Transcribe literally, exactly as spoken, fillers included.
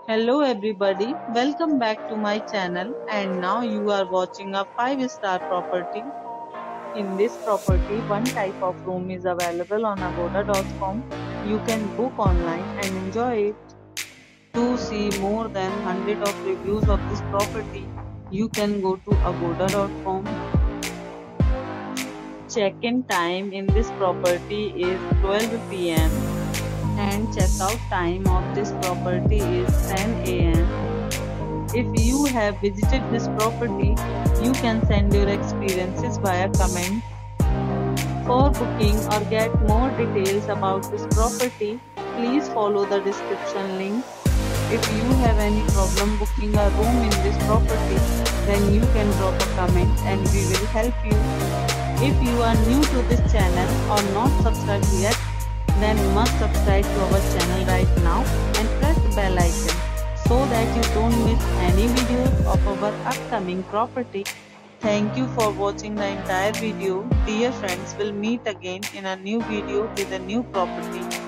Hello everybody, welcome back to my channel and now you are watching a five star property. In this property, one type of room is available on agoda dot com. You can book online and enjoy it. To see more than one hundred of reviews of this property, you can go to agoda dot com. Check-in time in this property is twelve p m and check-out time of this property is ten a m If you have visited this property, you can send your experiences via comment. For booking or get more details about this property, please follow the description link. If you have any problem booking a room in this property, then you can drop a comment and we will help you. If you are new to this channel or not subscribed yet, then must subscribe to our channel right now and press the bell icon so that you don't miss any videos of our upcoming property. Thank you for watching the entire video. Dear friends, we'll meet again in a new video with a new property.